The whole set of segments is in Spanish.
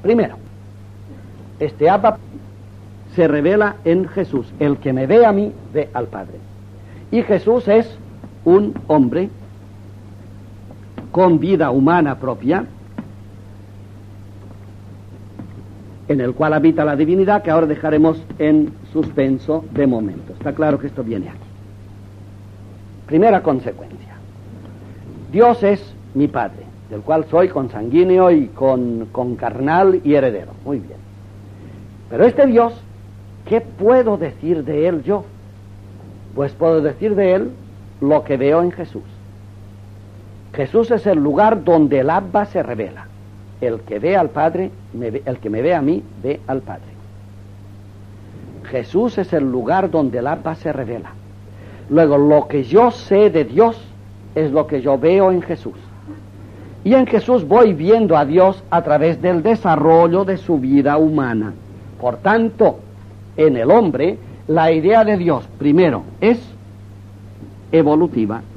Primero, este Abba se revela en Jesús. El que me ve a mí, ve al Padre. Y Jesús es un hombre con vida humana propia, en el cual habita la divinidad, que ahora dejaremos en suspenso de momento. Está claro que esto viene aquí. Primera consecuencia. Dios es mi Padre, del cual soy consanguíneo y con carnal y heredero. Muy bien. Pero este Dios, ¿qué puedo decir de él yo? Pues puedo decir de él lo que veo en Jesús. Jesús es el lugar donde el Abba se revela. El que ve al Padre, el que me ve a mí, ve al Padre. Jesús es el lugar donde el Abba se revela. Luego, lo que yo sé de Dios es lo que yo veo en Jesús. Y en Jesús voy viendo a Dios a través del desarrollo de su vida humana. Por tanto, en el hombre, la idea de Dios, primero, es evolutiva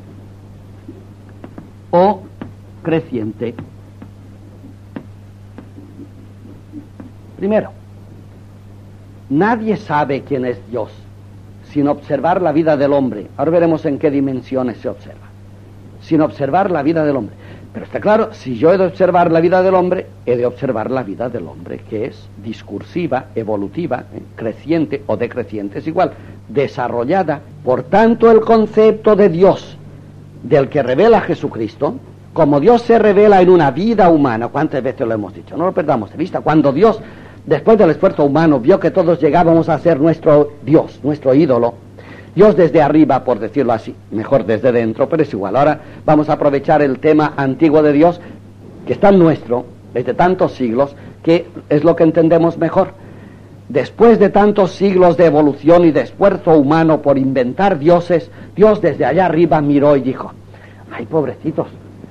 o creciente. Primero, nadie sabe quién es Dios sin observar la vida del hombre. Ahora veremos en qué dimensiones se observa. Sin observar la vida del hombre. Pero está claro, si yo he de observar la vida del hombre, he de observar la vida del hombre, que es discursiva, evolutiva, creciente o decreciente, es igual, desarrollada. Por tanto, el concepto de Dios, del que revela Jesucristo, como Dios se revela en una vida humana, ¿cuántas veces lo hemos dicho? No lo perdamos de vista. Cuando Dios, después del esfuerzo humano, vio que todos llegábamos a ser nuestro Dios, nuestro ídolo, Dios desde arriba, por decirlo así, mejor desde dentro, pero es igual. Ahora vamos a aprovechar el tema antiguo de Dios, que está en nuestro, desde tantos siglos, que es lo que entendemos mejor. Después de tantos siglos de evolución y de esfuerzo humano por inventar dioses, Dios desde allá arriba miró y dijo: ay, pobrecitos,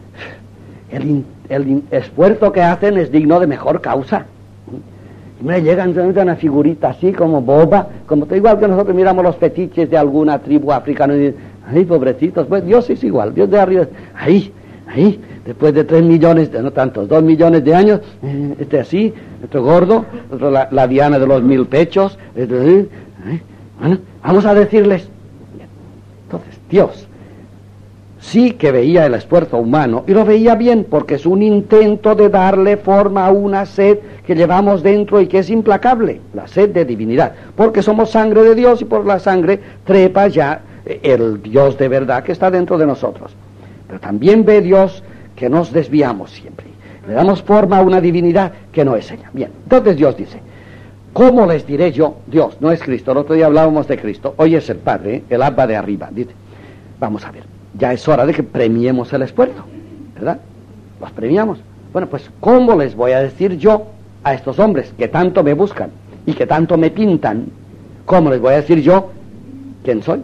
el esfuerzo que hacen es digno de mejor causa. Me llegan una figurita así como boba, como igual que nosotros miramos los fetiches de alguna tribu africana y dicen: ay, pobrecitos. Pues Dios es igual, Dios de arriba, ahí, después de 3 millones, no tantos, 2 millones de años, este así, otro gordo, otro la diana de los 1000 pechos, bueno, vamos a decirles. Entonces, Dios sí que veía el esfuerzo humano, y lo veía bien, porque es un intento de darle forma a una sed que llevamos dentro y que es implacable, la sed de divinidad, porque somos sangre de Dios y por la sangre trepa ya el Dios de verdad que está dentro de nosotros. Pero también ve Dios que nos desviamos siempre, le damos forma a una divinidad que no es ella. Bien, entonces Dios dice: ¿cómo les diré yo? Dios, no es Cristo, el otro día hablábamos de Cristo, hoy es el Padre, el Abba de arriba. Dice, vamos a ver, ya es hora de que premiemos el esfuerzo, ¿verdad? Los premiamos. Bueno, pues ¿cómo les voy a decir yo a estos hombres que tanto me buscan y que tanto me pintan? ¿Cómo les voy a decir yo quién soy?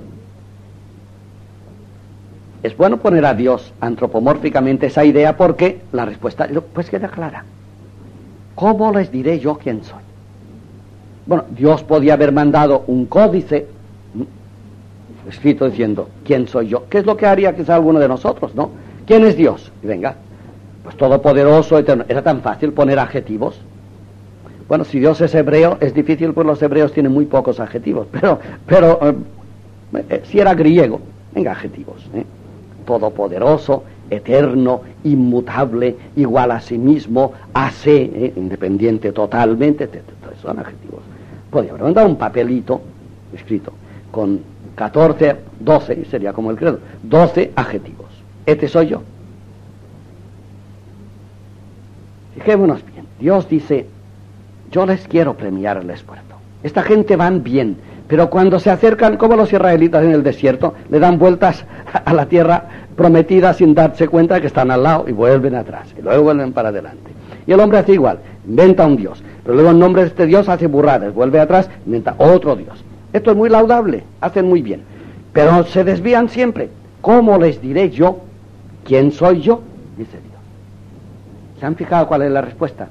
Es bueno poner a Dios antropomórficamente esa idea, porque la respuesta pues queda clara. ¿Cómo les diré yo quién soy? Bueno, Dios podía haber mandado un códice escrito diciendo: ¿quién soy yo? ¿Qué es lo que haría quizá alguno de nosotros, no? ¿Quién es Dios? Y venga, pues todopoderoso, eterno. ¿Era tan fácil poner adjetivos? Bueno, si Dios es hebreo, es difícil, pues los hebreos tienen muy pocos adjetivos, pero si era griego, venga, adjetivos, todopoderoso, eterno, inmutable, igual a sí mismo, independiente totalmente, son adjetivos. Podría haber mandado un papelito escrito con 14, 12, sería como el credo, 12 adjetivos. Este soy yo. Fijémonos bien, Dios dice: yo les quiero premiar el esfuerzo. Esta gente van bien, pero cuando se acercan, como los israelitas en el desierto, le dan vueltas a la tierra prometida sin darse cuenta de que están al lado y vuelven atrás, y luego vuelven para adelante. Y el hombre hace igual, inventa un Dios, pero luego en nombre de este Dios hace burradas, vuelve atrás, inventa otro Dios. Esto es muy laudable, hacen muy bien, pero se desvían siempre. ¿Cómo les diré yo quién soy yo? Dice Dios. ¿Se han fijado cuál es la respuesta?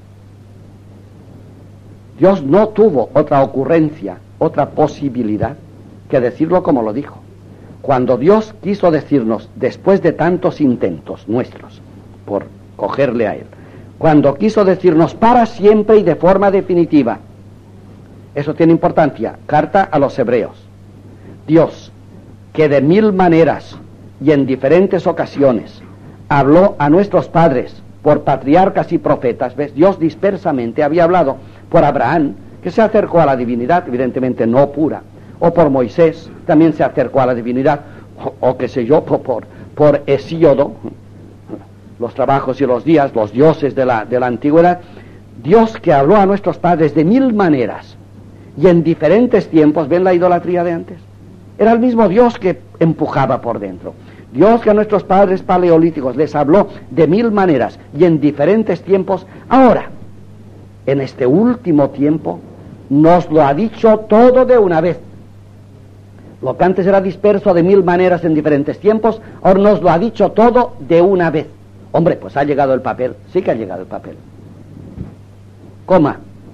Dios no tuvo otra ocurrencia, otra posibilidad que decirlo como lo dijo. Cuando Dios quiso decirnos, después de tantos intentos nuestros por cogerle a Él, cuando quiso decirnos para siempre y de forma definitiva. Eso tiene importancia. Carta a los Hebreos. Dios, que de mil maneras y en diferentes ocasiones habló a nuestros padres por patriarcas y profetas, ¿ves? Dios dispersamente había hablado por Abraham, que se acercó a la divinidad, evidentemente no pura, o por Moisés, también se acercó a la divinidad, o qué sé yo, por Hesíodo, los trabajos y los días, los dioses de la antigüedad. Dios que habló a nuestros padres de mil maneras y en diferentes tiempos. ¿Ven la idolatría de antes? Era el mismo Dios que empujaba por dentro. Dios que a nuestros padres paleolíticos les habló de mil maneras y en diferentes tiempos, ahora, en este último tiempo, nos lo ha dicho todo de una vez. Lo que antes era disperso de mil maneras en diferentes tiempos, ahora nos lo ha dicho todo de una vez. Hombre, pues ha llegado el papel, sí que ha llegado el papel. Coma.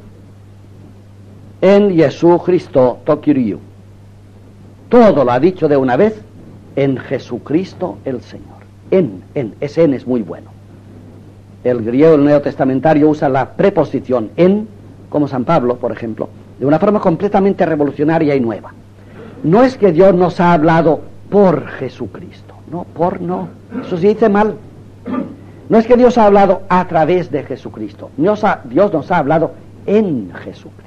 En Jesucristo Tokiriu. Todo lo ha dicho de una vez en Jesucristo el Señor. Ese en es muy bueno. El griego, el neotestamentario, usa la preposición en, como San Pablo, por ejemplo, de una forma completamente revolucionaria y nueva. No es que Dios nos ha hablado por Jesucristo, no, eso se dice mal. No es que Dios ha hablado a través de Jesucristo, Dios nos ha hablado en Jesucristo.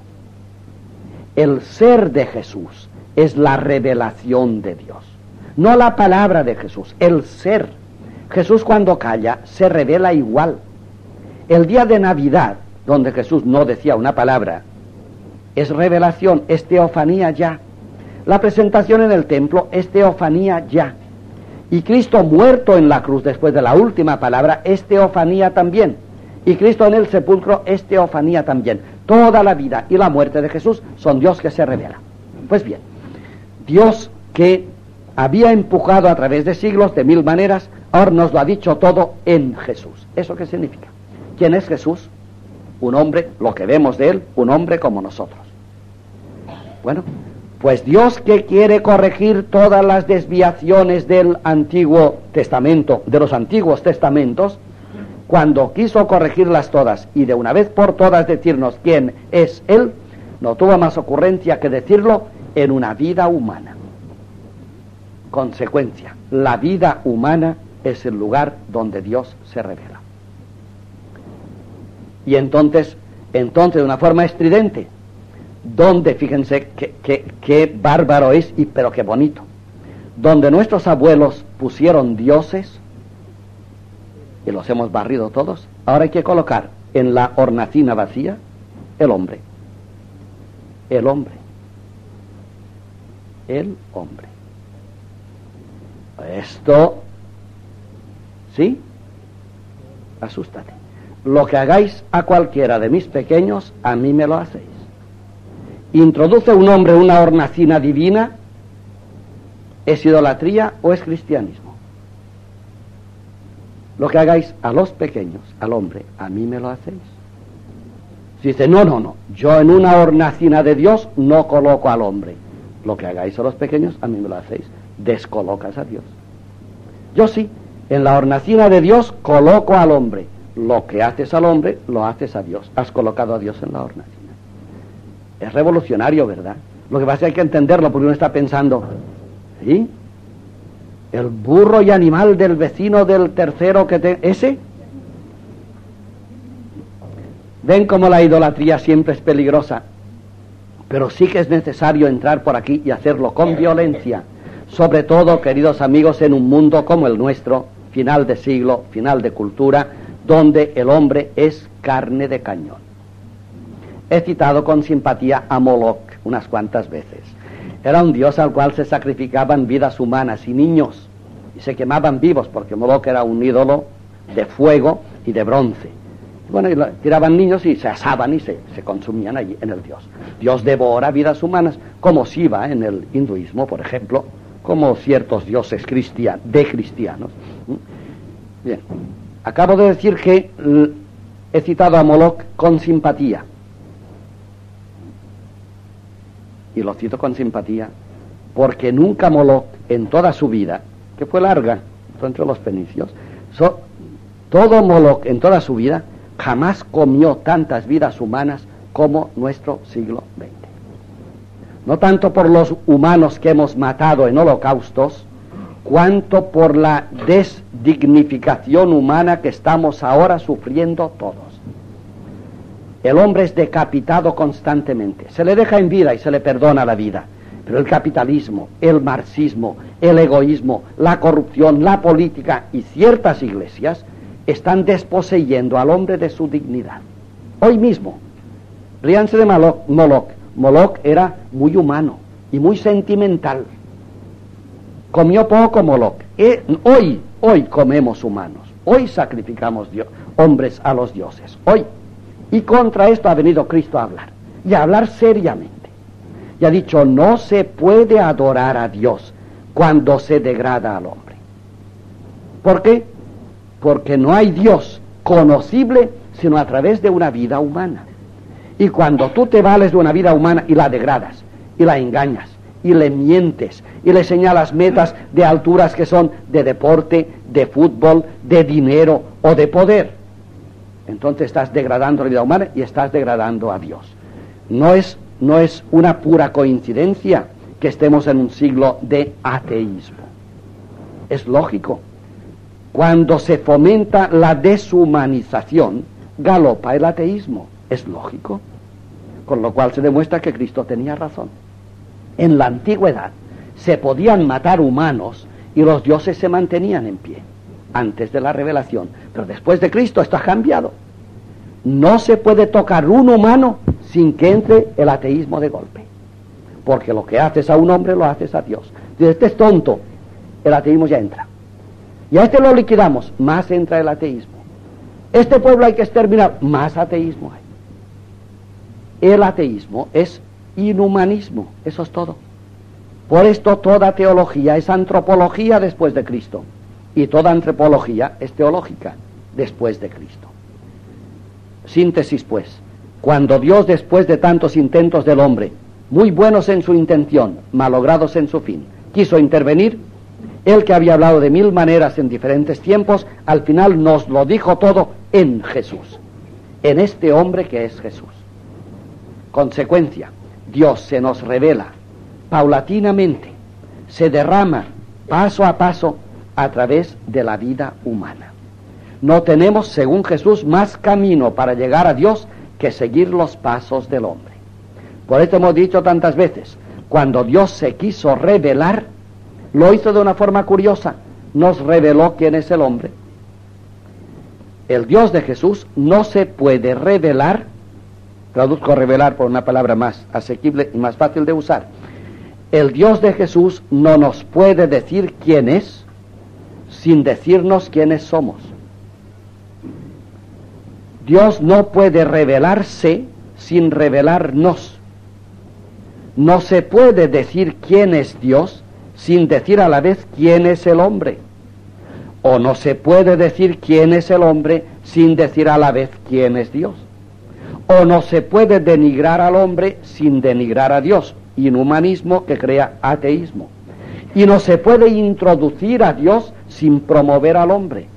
El ser de Jesús es la revelación de Dios, no la palabra de Jesús, el ser. Jesús cuando calla se revela igual. El día de Navidad, donde Jesús no decía una palabra, es revelación, es teofanía ya. La presentación en el templo es teofanía ya. Y Cristo muerto en la cruz después de la última palabra es teofanía también. Y Cristo en el sepulcro es teofanía también. Toda la vida y la muerte de Jesús son Dios que se revela. Pues bien, Dios que había empujado a través de siglos, de mil maneras, ahora nos lo ha dicho todo en Jesús. ¿Eso qué significa? ¿Quién es Jesús? Un hombre, lo que vemos de él, un hombre como nosotros. Bueno, pues Dios que quiere corregir todas las desviaciones del Antiguo Testamento, de los antiguos testamentos, cuando quiso corregirlas todas y de una vez por todas decirnos quién es Él, no tuvo más ocurrencia que decirlo en una vida humana. Consecuencia, la vida humana es el lugar donde Dios se revela. Y entonces de una forma estridente, donde, fíjense qué bárbaro es, pero qué bonito, donde nuestros abuelos pusieron dioses, y los hemos barrido todos, ahora hay que colocar en la hornacina vacía el hombre. El hombre. El hombre. Esto, ¿sí? Asústate. Lo que hagáis a cualquiera de mis pequeños, a mí me lo hacéis. ¿Introduce un hombre una hornacina divina? ¿Es idolatría o es cristianismo? Lo que hagáis a los pequeños, al hombre, a mí me lo hacéis. Si dice, no, yo en una hornacina de Dios no coloco al hombre. Lo que hagáis a los pequeños, a mí me lo hacéis. Descolocas a Dios. Yo sí, en la hornacina de Dios coloco al hombre. Lo que haces al hombre, lo haces a Dios. Has colocado a Dios en la hornacina. Es revolucionario, ¿verdad? Lo que pasa es que hay que entenderlo, porque uno está pensando, ¿sí? El burro y animal del vecino del tercero ¿ese? Ven cómo la idolatría siempre es peligrosa, pero sí que es necesario entrar por aquí y hacerlo con violencia, sobre todo, queridos amigos, en un mundo como el nuestro, final de siglo, final de cultura, donde el hombre es carne de cañón. He citado con simpatía a Moloch unas cuantas veces. Era un dios al cual se sacrificaban vidas humanas y niños, y se quemaban vivos, porque Moloch era un ídolo de fuego y de bronce. Bueno, y tiraban niños y se asaban y se consumían allí en el dios. Dios devora vidas humanas, como Shiva en el hinduismo, por ejemplo, como ciertos dioses cristianos. Bien, acabo de decir que he citado a Moloch con simpatía. Y lo cito con simpatía, porque nunca Moloch en toda su vida, que fue larga, fue entre los fenicios, todo Moloch en toda su vida jamás comió tantas vidas humanas como nuestro siglo XX. No tanto por los humanos que hemos matado en holocaustos, cuanto por la desdignificación humana que estamos ahora sufriendo todos. El hombre es decapitado constantemente, se le deja en vida y se le perdona la vida, pero el capitalismo, el marxismo, el egoísmo, la corrupción, la política y ciertas iglesias están desposeyendo al hombre de su dignidad. Hoy mismo, ríanse de Moloch. Moloch era muy humano y muy sentimental. Comió poco Moloch. Hoy comemos humanos. Hoy sacrificamos hombres a los dioses. Hoy. Y contra esto ha venido Cristo a hablar. Y a hablar seriamente. Y ha dicho, no se puede adorar a Dios cuando se degrada al hombre. ¿Por qué? Porque no hay Dios conocible sino a través de una vida humana. Y cuando tú te vales de una vida humana y la degradas, y la engañas, y le mientes, y le señalas metas de alturas que son de deporte, de fútbol, de dinero o de poder, entonces estás degradando la vida humana y estás degradando a Dios. No es una pura coincidencia que estemos en un siglo de ateísmo. Es lógico. Cuando se fomenta la deshumanización, galopa el ateísmo. Es lógico. Con lo cual se demuestra que Cristo tenía razón. En la antigüedad se podían matar humanos y los dioses se mantenían en pie antes de la revelación, pero después de Cristo esto ha cambiado. No se puede tocar un humano sin que entre el ateísmo de golpe, porque lo que haces a un hombre lo haces a Dios. Si este es tonto, el ateísmo ya entra, y a este lo liquidamos, más entra el ateísmo. Este pueblo hay que exterminar, más ateísmo hay. El ateísmo es inhumanismo, eso es todo. Por esto toda teología es antropología después de Cristo, y toda antropología es teológica después de Cristo. Síntesis pues, cuando Dios, después de tantos intentos del hombre, muy buenos en su intención, malogrados en su fin, quiso intervenir, Él que había hablado de 1000 maneras en diferentes tiempos, al final nos lo dijo todo en Jesús, en este hombre que es Jesús. Consecuencia, Dios se nos revela paulatinamente, se derrama paso a paso a través de la vida humana. No tenemos, según Jesús, más camino para llegar a Dios que seguir los pasos del hombre. Por esto hemos dicho tantas veces, cuando Dios se quiso revelar, lo hizo de una forma curiosa, nos reveló quién es el hombre. El Dios de Jesús no se puede revelar, traduzco revelar por una palabra más asequible y más fácil de usar. El Dios de Jesús no nos puede decir quién es sin decirnos quiénes somos. Dios no puede revelarse sin revelarnos. No se puede decir quién es Dios sin decir a la vez quién es el hombre. O no se puede decir quién es el hombre sin decir a la vez quién es Dios. O no se puede denigrar al hombre sin denigrar a Dios, inhumanismo que crea ateísmo. Y no se puede introducir a Dios sin promover al hombre,